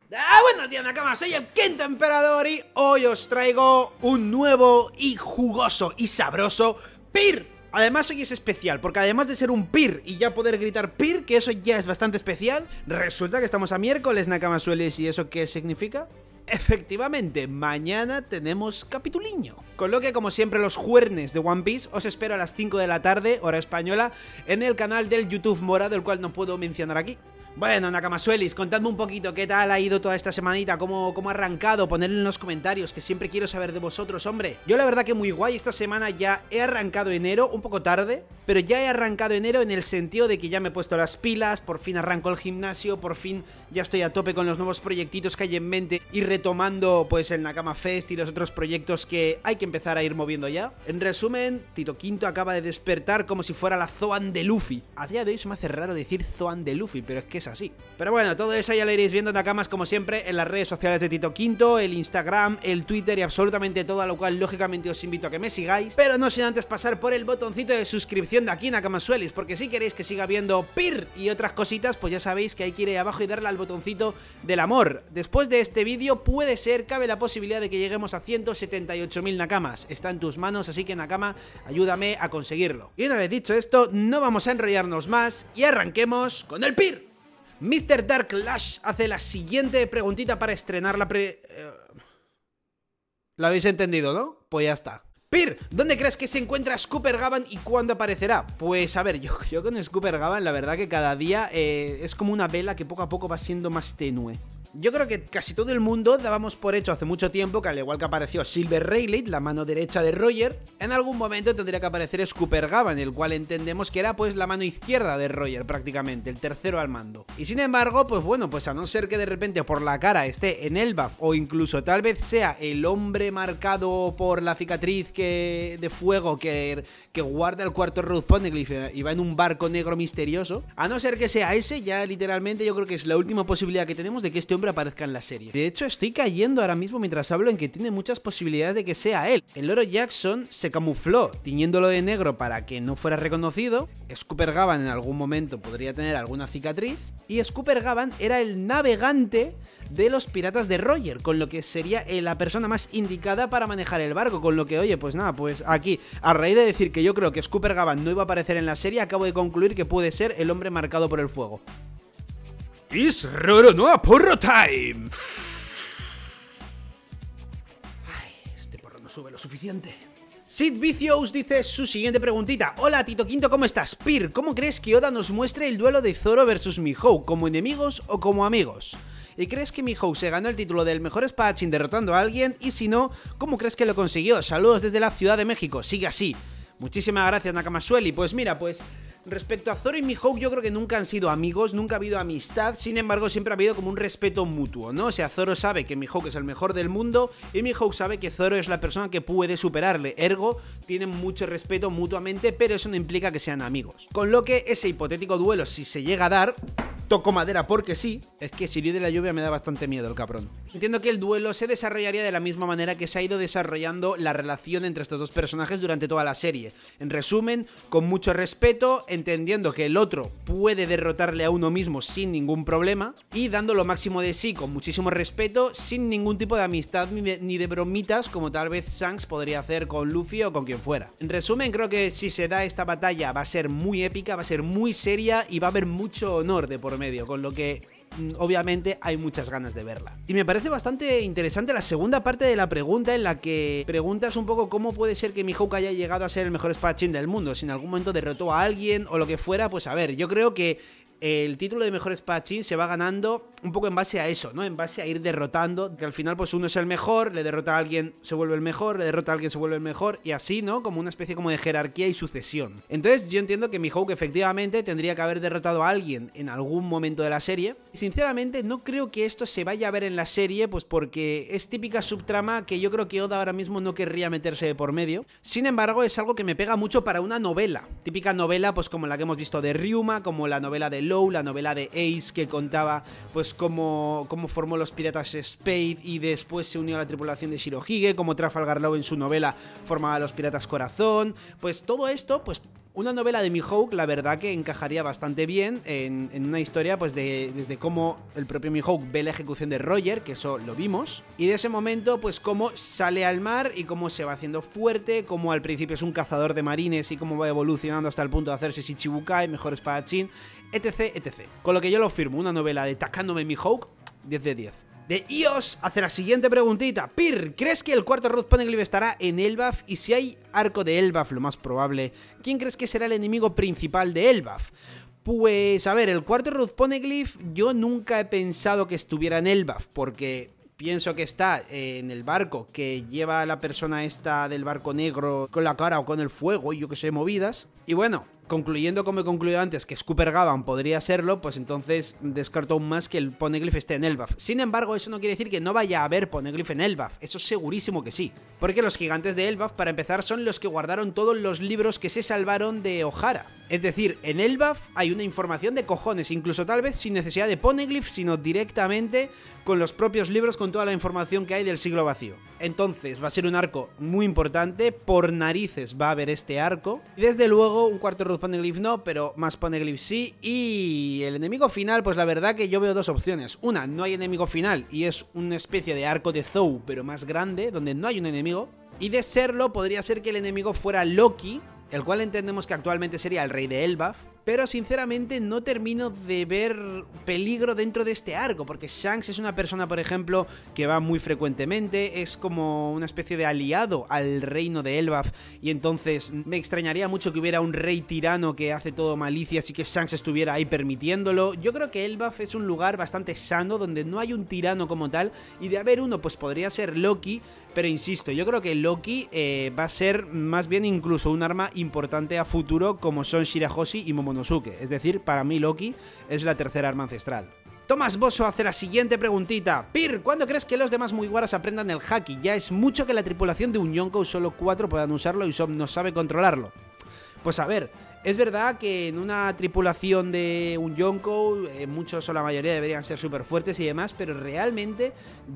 Buenos días, Nakamas, soy el Quinto Emperador y hoy os traigo un nuevo y jugoso y sabroso PIR. Además hoy es especial, porque además de ser un PIR y ya poder gritar PIR, que eso ya es bastante especial, resulta que estamos a miércoles, Nakamasuelis, ¿y eso qué significa? Efectivamente, mañana tenemos capituliño. Con lo que, como siempre, los jueves de One Piece os espero a las 5 de la tarde, hora española, en el canal del YouTube morado, el cual no puedo mencionar aquí. Bueno, Nakamasuelis, contadme un poquito qué tal ha ido toda esta semanita, cómo ha arrancado, ponedlo en los comentarios, que siempre quiero saber de vosotros, hombre. Yo la verdad que muy guay, esta semana ya he arrancado enero, un poco tarde, pero ya he arrancado enero en el sentido de que ya me he puesto las pilas, por fin arranco el gimnasio, por fin ya estoy a tope con los nuevos proyectitos que hay en mente y retomando pues el Nakama Fest y los otros proyectos que hay que empezar a ir moviendo ya. En resumen, Tito Quinto acaba de despertar como si fuera la Zoan de Luffy. A día de hoy se me hace raro decir Zoan de Luffy, pero es que es así. Pero bueno, todo eso ya lo iréis viendo, Nakamas, como siempre, en las redes sociales de Tito Quinto, el Instagram, el Twitter y absolutamente todo, a lo cual lógicamente os invito a que me sigáis, pero no sin antes pasar por el botoncito de suscripción de aquí, Nakamasuelis, porque si queréis que siga viendo PIR y otras cositas, pues ya sabéis que hay que ir ahí abajo y darle al botoncito del amor. Después de este vídeo puede ser, cabe la posibilidad de que lleguemos a 178.000 Nakamas. Está en tus manos, así que, Nakama, ayúdame a conseguirlo. Y una vez dicho esto, no vamos a enrollarnos más y arranquemos con el PIR. Mr. Dark Lash hace la siguiente preguntita para estrenar la ¿Lo habéis entendido, no? Pues ya está. PIR, ¿dónde crees que se encuentra Scooper Gavan y cuándo aparecerá? Pues a ver, yo con Scooper Gavan la verdad que cada día es como una vela que poco a poco va siendo más tenue. Yo creo que casi todo el mundo dábamos por hecho hace mucho tiempo que, al igual que apareció Silver Rayleigh, la mano derecha de Roger, en algún momento tendría que aparecer Scooper Gavan, el cual entendemos que era pues la mano izquierda de Roger prácticamente, el tercero al mando. Y sin embargo, pues bueno, pues a no ser que de repente por la cara esté en Elbaf o incluso tal vez sea el hombre marcado por la cicatriz de fuego que guarda el cuarto Road Poneglyph y va en un barco negro misterioso, a no ser que sea ese, ya literalmente yo creo que es la última posibilidad que tenemos de que este hombre aparezca en la serie. De hecho, estoy cayendo ahora mismo mientras hablo en que tiene muchas posibilidades de que sea él. El Loro Jackson se camufló tiñéndolo de negro para que no fuera reconocido. Scooper Gavan en algún momento podría tener alguna cicatriz. Y Scooper Gavan era el navegante de los piratas de Roger, con lo que sería la persona más indicada para manejar el barco, con lo que, oye, pues nada, pues aquí, a raíz de decir que yo creo que Scooper Gavan no iba a aparecer en la serie, acabo de concluir que puede ser el hombre marcado por el fuego. ¡Es Roro no a porro time! Ay, este porro no sube lo suficiente. Sid Vicious dice su siguiente preguntita. Hola, Tito Quinto, ¿cómo estás? PIR, ¿cómo crees que Oda nos muestre el duelo de Zoro versus Mihawk? ¿Como enemigos o como amigos? ¿Y crees que Mihawk se ganó el título del mejor espadachín derrotando a alguien? Y si no, ¿cómo crees que lo consiguió? Saludos desde la Ciudad de México, sigue así. Muchísimas gracias, Nakamasueli. Pues mira, pues respecto a Zoro y Mihawk, yo creo que nunca han sido amigos, nunca ha habido amistad, sin embargo siempre ha habido como un respeto mutuo, ¿no? O sea, Zoro sabe que Mihawk es el mejor del mundo y Mihawk sabe que Zoro es la persona que puede superarle, ergo tienen mucho respeto mutuamente, pero eso no implica que sean amigos. Con lo que ese hipotético duelo, si se llega a dar, toco madera porque sí, es que Siri de la lluvia me da bastante miedo el cabrón. Entiendo que el duelo se desarrollaría de la misma manera que se ha ido desarrollando la relación entre estos dos personajes durante toda la serie. En resumen, con mucho respeto, entendiendo que el otro puede derrotarle a uno mismo sin ningún problema y dando lo máximo de sí con muchísimo respeto, sin ningún tipo de amistad ni de bromitas como tal vez Shanks podría hacer con Luffy o con quien fuera. En resumen, creo que si se da esta batalla va a ser muy épica, va a ser muy seria y va a haber mucho honor de por medio, con lo que obviamente hay muchas ganas de verla. Y me parece bastante interesante la segunda parte de la pregunta, en la que preguntas un poco cómo puede ser que Mihawk haya llegado a ser el mejor espadachín del mundo, si en algún momento derrotó a alguien o lo que fuera. Pues a ver, yo creo que el título de mejor espadachín se va ganando un poco en base a eso, ¿no? En base a ir derrotando, que al final pues uno es el mejor, le derrota a alguien, se vuelve el mejor, le derrota a alguien, se vuelve el mejor, y así, ¿no? Como una especie como de jerarquía y sucesión. Entonces yo entiendo que Mihawk efectivamente tendría que haber derrotado a alguien en algún momento de la serie, y sinceramente no creo que esto se vaya a ver en la serie, pues porque es típica subtrama que yo creo que Oda ahora mismo no querría meterse de por medio. Sin embargo, es algo que me pega mucho para una novela, típica novela pues como la que hemos visto de Ryuma, como la novela de Law, la novela de Ace, que contaba pues cómo formó los piratas Spade y después se unió a la tripulación de Shirohige, como Trafalgar Law en su novela formaba a los piratas Corazón. Pues todo esto, pues Una novela de Mihawk, la verdad que encajaría bastante bien en una historia pues desde cómo el propio Mihawk ve la ejecución de Roger, que eso lo vimos, y de ese momento pues cómo sale al mar y cómo se va haciendo fuerte, cómo al principio es un cazador de marines y cómo va evolucionando hasta el punto de hacerse Shichibukai, mejor espadachín, etc, etc. Con lo que yo lo firmo, una novela de Takano Mihawk, 10 de 10. De Ios hace la siguiente preguntita. Pir, ¿crees que el cuarto Root Poneglyph estará en Elbaf? Y si hay arco de Elbaf, lo más probable, ¿quién crees que será el enemigo principal de Elbaf? Pues a ver, el cuarto Root Poneglyph yo nunca he pensado que estuviera en Elbaf, porque pienso que está en el barco que lleva la persona esta del barco negro con la cara o con el fuego y yo que sé, movidas. Y bueno, concluyendo como he concluido antes que Scooper Gavan podría serlo, pues entonces descarto aún más que el Poneglyph esté en Elbaf. Sin embargo, eso no quiere decir que no vaya a haber Poneglyph en Elbaf, eso segurísimo que sí. Porque los gigantes de Elbaf, para empezar, son los que guardaron todos los libros que se salvaron de Ohara. Es decir, en Elbaf hay una información de cojones, incluso tal vez sin necesidad de Poneglyph, sino directamente con los propios libros, con toda la información que hay del siglo vacío. Entonces va a ser un arco muy importante, por narices va a haber este arco. Y desde luego un cuarto Root Poneglyph no, pero más Poneglyph sí. Y el enemigo final, pues la verdad que yo veo dos opciones. Una, no hay enemigo final y es una especie de arco de Zou, pero más grande, donde no hay un enemigo. Y de serlo, podría ser que el enemigo fuera Loki, el cual entendemos que actualmente sería el rey de Elbaf, pero sinceramente no termino de ver peligro dentro de este arco, porque Shanks es una persona, por ejemplo, que va muy frecuentemente, es como una especie de aliado al reino de Elbaf, y entonces me extrañaría mucho que hubiera un rey tirano que hace todo malicias y que Shanks estuviera ahí permitiéndolo. Yo creo que Elbaf es un lugar bastante sano, donde no hay un tirano como tal, y de haber uno, pues podría ser Loki, pero insisto, yo creo que Loki va a ser más bien incluso un arma importante a futuro, como son Shirahoshi y Momonosuke. Es decir, para mí Loki es la tercera arma ancestral. Tomás Bosso hace la siguiente preguntita. Pir, ¿cuándo crees que los demás Mugiwaras aprendan el haki? Ya es mucho que la tripulación de un Yonkou solo 4 puedan usarlo y Usopp no sabe controlarlo. Pues a ver, es verdad que en una tripulación de un Yonkou muchos o la mayoría deberían ser súper fuertes y demás, pero realmente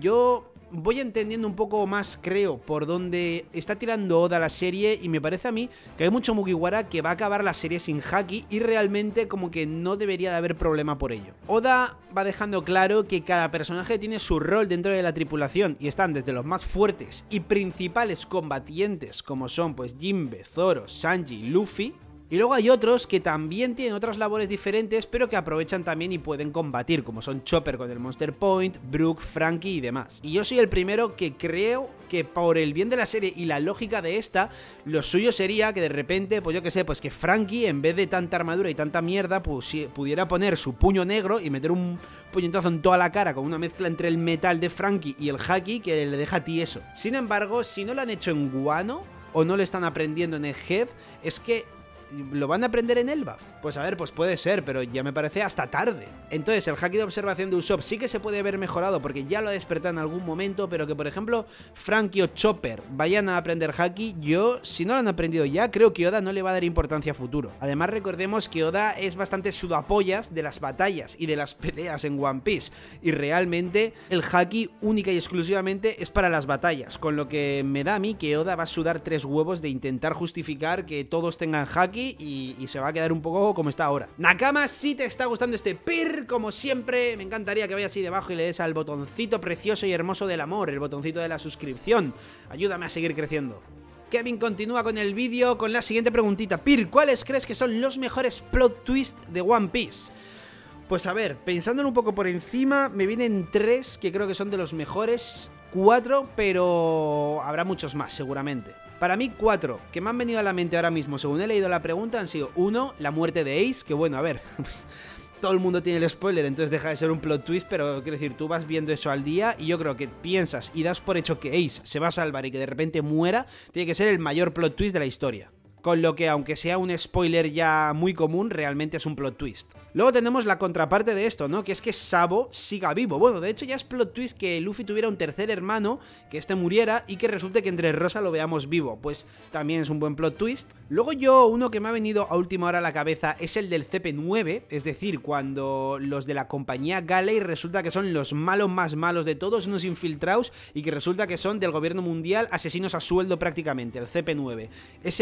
yo voy entendiendo un poco más, creo, por dónde está tirando Oda la serie, y me parece a mí que hay mucho Mugiwara que va a acabar la serie sin haki y realmente como que no debería de haber problema por ello. Oda va dejando claro que cada personaje tiene su rol dentro de la tripulación y están desde los más fuertes y principales combatientes como son pues Jinbe, Zoro, Sanji, Luffy. Y luego hay otros que también tienen otras labores diferentes, pero que aprovechan también y pueden combatir, como son Chopper con el Monster Point, Brook, Franky y demás. Y yo soy el primero que creo que por el bien de la serie y la lógica de esta, lo suyo sería que de repente, pues yo que sé, pues que Franky, en vez de tanta armadura y tanta mierda, pues pudiera poner su puño negro y meter un puñetazo en toda la cara con una mezcla entre el metal de Franky y el haki que le deja tieso. Sin embargo, si no lo han hecho en Wano o no lo están aprendiendo en Egghead, es que ¿lo van a aprender en Elbaf? Pues a ver, pues puede ser, pero ya me parece hasta tarde. Entonces el haki de observación de Usopp sí que se puede haber mejorado porque ya lo ha despertado en algún momento, pero que por ejemplo Franky o Chopper vayan a aprender haki, yo si no lo han aprendido ya, creo que Oda no le va a dar importancia a futuro. Además recordemos que Oda es bastante sudapollas de las batallas y de las peleas en One Piece, y realmente el haki única y exclusivamente es para las batallas, con lo que me da a mí que Oda va a sudar 3 huevos de intentar justificar que todos tengan haki y se va a quedar un poco como está ahora. Nakama, si te está gustando este Pir, como siempre, me encantaría que vayas ahí debajo y le des al botoncito precioso y hermoso del amor, el botoncito de la suscripción. Ayúdame a seguir creciendo. Kevin continúa con el vídeo con la siguiente preguntita. Pir, ¿cuáles crees que son los mejores plot twists de One Piece? Pues a ver, pensándolo un poco por encima, me vienen 3 que creo que son de los mejores, 4, pero habrá muchos más seguramente. Para mí 4 que me han venido a la mente ahora mismo según he leído la pregunta han sido: 1, la muerte de Ace, que bueno, a ver, todo el mundo tiene el spoiler, entonces deja de ser un plot twist, pero quiero decir, tú vas viendo eso al día y yo creo que piensas y das por hecho que Ace se va a salvar y que de repente muera, tiene que ser el mayor plot twist de la historia. Con lo que, aunque sea un spoiler ya muy común, realmente es un plot twist. Luego tenemos la contraparte de esto, ¿no? Que es que Sabo siga vivo. Bueno, de hecho ya es plot twist que Luffy tuviera un tercer hermano, que este muriera y que resulte que entre Rosa lo veamos vivo. Pues también es un buen plot twist. Luego uno que me ha venido a última hora a la cabeza es el del CP9, es decir, cuando los de la compañía Galley resulta que son los malos más malos de todos, unos infiltrados, y que resulta que son del gobierno mundial, asesinos a sueldo prácticamente, el CP9. Ese plot twist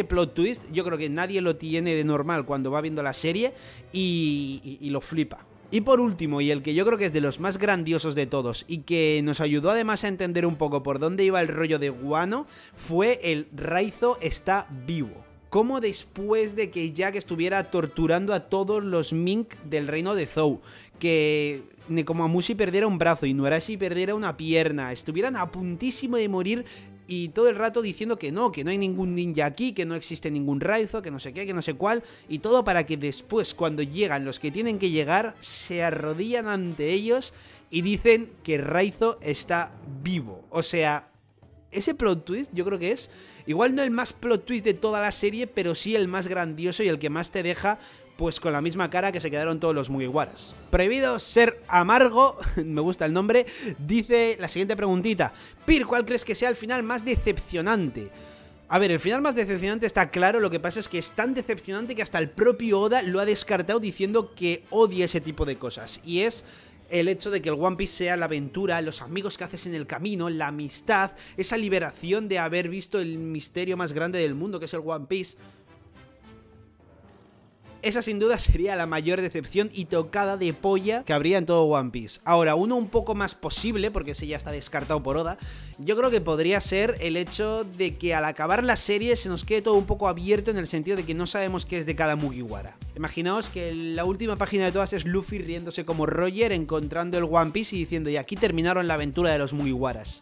twist yo creo que nadie lo tiene de normal cuando va viendo la serie y lo flipa. Y por último, y el que yo creo que es de los más grandiosos de todos y que nos ayudó además a entender un poco por dónde iba el rollo de Wano, fue el Raizo está vivo. Como después de que Jack estuviera torturando a todos los Mink del reino de Zou, que Nekomamushi perdiera un brazo y Nuarashi perdiera una pierna, estuvieran a puntísimo de morir y todo el rato diciendo que no hay ningún ninja aquí, que no existe ningún Raizo, que no sé qué, que no sé cuál, y todo para que después, cuando llegan los que tienen que llegar, se arrodillan ante ellos y dicen que Raizo está vivo. O sea, ese plot twist yo creo que es, igual no el más plot twist de toda la serie, pero sí el más grandioso y el que más te deja pues con la misma cara que se quedaron todos los Mugiwaras. Prohibido ser amargo, me gusta el nombre, dice la siguiente preguntita. Pir, ¿cuál crees que sea el final más decepcionante? A ver, el final más decepcionante está claro, lo que pasa es que es tan decepcionante que hasta el propio Oda lo ha descartado diciendo que odia ese tipo de cosas. Y es el hecho de que el One Piece sea la aventura, los amigos que haces en el camino, la amistad, esa liberación de haber visto el misterio más grande del mundo que es el One Piece. Esa sin duda sería la mayor decepción y tocada de polla que habría en todo One Piece. Ahora, uno un poco más posible, porque ese ya está descartado por Oda, yo creo que podría ser el hecho de que al acabar la serie se nos quede todo un poco abierto en el sentido de que no sabemos qué es de cada Mugiwara. Imaginaos que la última página de todas es Luffy riéndose como Roger, encontrando el One Piece y diciendo, y aquí terminaron la aventura de los Mugiwaras.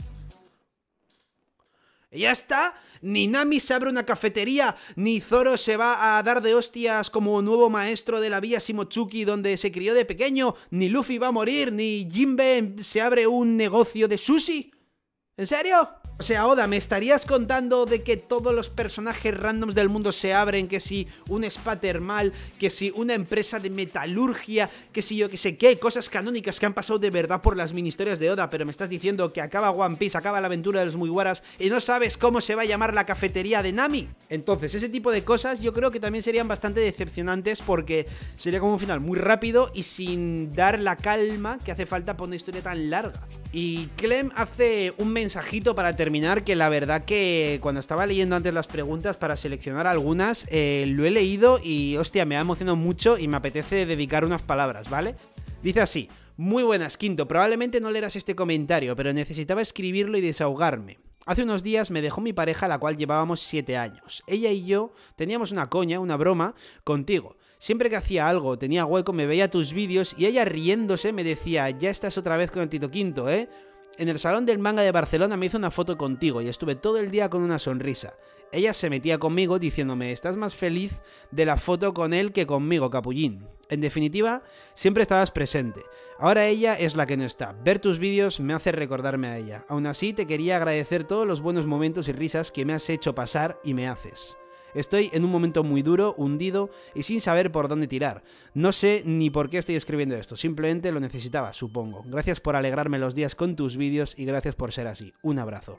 Y ya está, ni Nami se abre una cafetería, ni Zoro se va a dar de hostias como nuevo maestro de la vía Shimochuki donde se crió de pequeño, ni Luffy va a morir, ni Jinbe se abre un negocio de sushi. ¿En serio? O sea, Oda, ¿me estarías contando de que todos los personajes randoms del mundo se abren? Que si un spa termal, que si una empresa de metalurgia, que si yo que sé qué, cosas canónicas que han pasado de verdad por las mini historias de Oda, pero me estás diciendo que acaba One Piece, acaba la aventura de los Mugiwaras y no sabes cómo se va a llamar la cafetería de Nami. Entonces, ese tipo de cosas yo creo que también serían bastante decepcionantes porque sería como un final muy rápido y sin dar la calma que hace falta para una historia tan larga. Y Clem hace un mensajito para terminar que la verdad que cuando estaba leyendo antes las preguntas para seleccionar algunas, lo he leído y hostia, me ha emocionado mucho y me apetece dedicar unas palabras, ¿vale? Dice así: muy buenas, Quinto, probablemente no leerás este comentario, pero necesitaba escribirlo y desahogarme. Hace unos días me dejó mi pareja, la cual llevábamos 7 años. Ella y yo teníamos una coña, una broma, contigo. Siempre que hacía algo, tenía hueco, me veía tus vídeos y ella riéndose me decía, ya estás otra vez con el Tito Quinto, ¿eh? En el Salón del Manga de Barcelona me hizo una foto contigo y estuve todo el día con una sonrisa. Ella se metía conmigo diciéndome, estás más feliz de la foto con él que conmigo, capullín. En definitiva, siempre estabas presente. Ahora ella es la que no está. Ver tus vídeos me hace recordarme a ella. Aún así, te quería agradecer todos los buenos momentos y risas que me has hecho pasar y me haces. Estoy en un momento muy duro, hundido y sin saber por dónde tirar. No sé ni por qué estoy escribiendo esto, simplemente lo necesitaba, supongo. Gracias por alegrarme los días con tus vídeos y gracias por ser así. Un abrazo.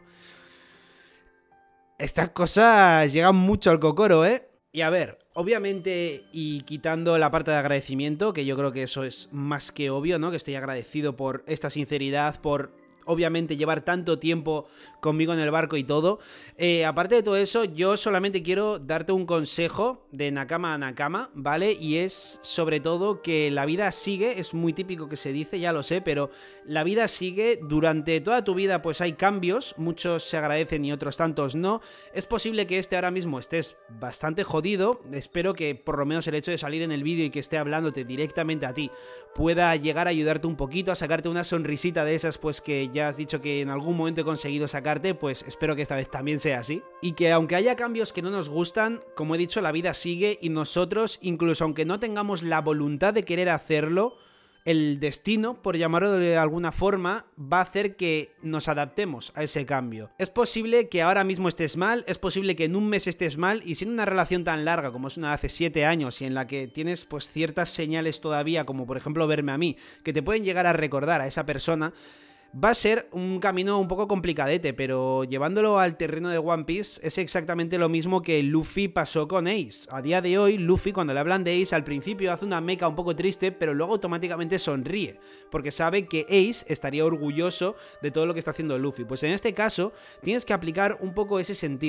Estas cosas llegan mucho al cocoro, ¿eh? Y a ver, obviamente, y quitando la parte de agradecimiento, que yo creo que eso es más que obvio, ¿no? Que estoy agradecido por esta sinceridad, por obviamente llevar tanto tiempo conmigo en el barco y todo. Aparte de todo eso, yo solamente quiero darte un consejo de Nakama a Nakama, ¿vale? Y es sobre todo que la vida sigue, es muy típico que se dice, ya lo sé, pero la vida sigue, durante toda tu vida pues hay cambios, muchos se agradecen y otros tantos no. Es posible que ahora mismo estés bastante jodido, espero que por lo menos el hecho de salir en el vídeo y que esté hablándote directamente a ti pueda llegar a ayudarte un poquito, a sacarte una sonrisita de esas pues que ya has dicho que en algún momento he conseguido sacarte, pues espero que esta vez también sea así. Y que aunque haya cambios que no nos gustan, como he dicho, la vida sigue y nosotros, incluso aunque no tengamos la voluntad de querer hacerlo, el destino, por llamarlo de alguna forma, va a hacer que nos adaptemos a ese cambio. Es posible que ahora mismo estés mal, es posible que en un mes estés mal, y sin una relación tan larga como es una de hace 7 años y en la que tienes pues ciertas señales todavía, como por ejemplo verme a mí, que te pueden llegar a recordar a esa persona, va a ser un camino un poco complicadete, pero llevándolo al terreno de One Piece es exactamente lo mismo que Luffy pasó con Ace. A día de hoy, Luffy, cuando le hablan de Ace, al principio hace una meca un poco triste, pero luego automáticamente sonríe, porque sabe que Ace estaría orgulloso de todo lo que está haciendo Luffy. Pues en este caso, tienes que aplicar un poco ese sentido.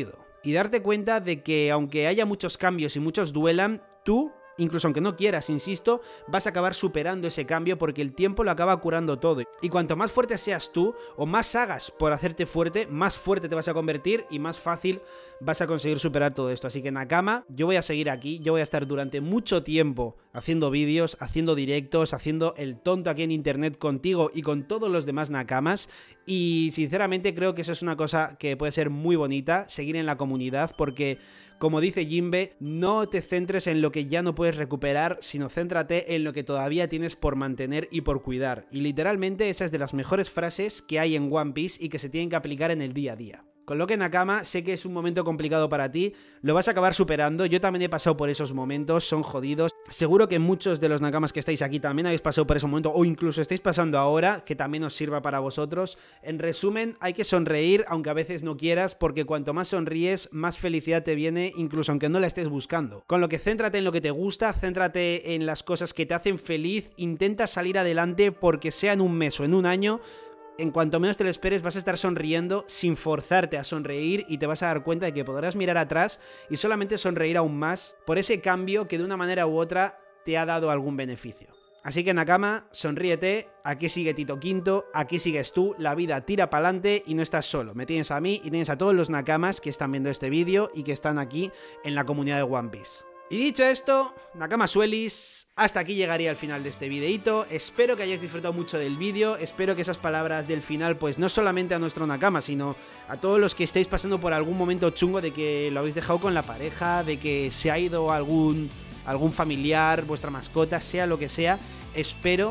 y darte cuenta de que aunque haya muchos cambios y muchos duelan, tú, incluso aunque no quieras, insisto, vas a acabar superando ese cambio porque el tiempo lo acaba curando todo. Y cuanto más fuerte seas tú, o más hagas por hacerte fuerte, más fuerte te vas a convertir y más fácil vas a conseguir superar todo esto. Así que Nakama, yo voy a seguir aquí, yo voy a estar durante mucho tiempo haciendo vídeos, haciendo directos, haciendo el tonto aquí en internet contigo y con todos los demás Nakamas. Y sinceramente creo que eso es una cosa que puede ser muy bonita, seguir en la comunidad, porque como dice Jinbe, no te centres en lo que ya no puedes recuperar, sino céntrate en lo que todavía tienes por mantener y por cuidar. Y literalmente esa es de las mejores frases que hay en One Piece y que se tienen que aplicar en el día a día. Con lo que Nakama, sé que es un momento complicado para ti, lo vas a acabar superando, yo también he pasado por esos momentos, son jodidos. Seguro que muchos de los Nakamas que estáis aquí también habéis pasado por ese momento o incluso estáis pasando ahora, que también os sirva para vosotros. En resumen, hay que sonreír, aunque a veces no quieras, porque cuanto más sonríes, más felicidad te viene, incluso aunque no la estés buscando. Con lo que céntrate en lo que te gusta, céntrate en las cosas que te hacen feliz, intenta salir adelante porque sea en un mes o en un año. En cuanto menos te lo esperes vas a estar sonriendo sin forzarte a sonreír y te vas a dar cuenta de que podrás mirar atrás y solamente sonreír aún más por ese cambio que de una manera u otra te ha dado algún beneficio. Así que Nakama, sonríete, aquí sigue Tito Quinto, aquí sigues tú, la vida tira pa'lante y no estás solo. Me tienes a mí y tienes a todos los Nakamas que están viendo este vídeo y que están aquí en la comunidad de One Piece. Y dicho esto, Nakamasuelis, hasta aquí llegaría el final de este videito. Espero que hayáis disfrutado mucho del vídeo, espero que esas palabras del final, pues no solamente a nuestro Nakama, sino a todos los que estéis pasando por algún momento chungo de que lo habéis dejado con la pareja, de que se ha ido algún familiar, vuestra mascota, sea lo que sea, espero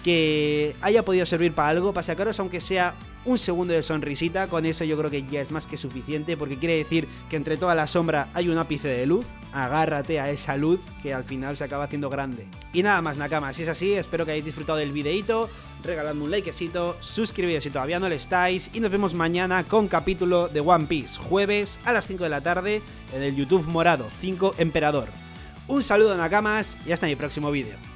que haya podido servir para algo, para sacaros aunque sea un segundo de sonrisita. Con eso yo creo que ya es más que suficiente, porque quiere decir que entre toda la sombra hay un ápice de luz. Agárrate a esa luz que al final se acaba haciendo grande. Y nada más, Nakama, si es así, espero que hayáis disfrutado del videito, regaladme un likecito, suscribíos si todavía no lo estáis y nos vemos mañana con capítulo de One Piece, jueves a las 5 de la tarde en el YouTube morado 5 Emperador. Un saludo, Nakamas, y hasta mi próximo vídeo.